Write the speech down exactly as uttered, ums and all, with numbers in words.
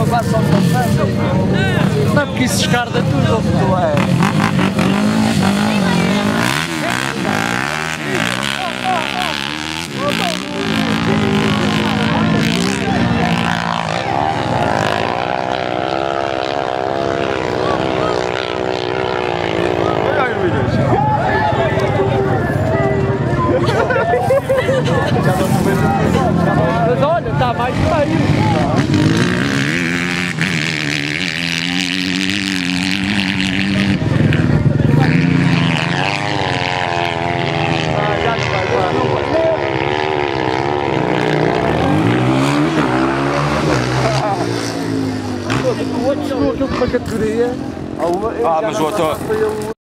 não vai só passando. Não, porque isso descarda tudo, o que tu é. Mas olha, está mais meio. O outro chegou aquilo com uma categoria. Ah, mas o outro...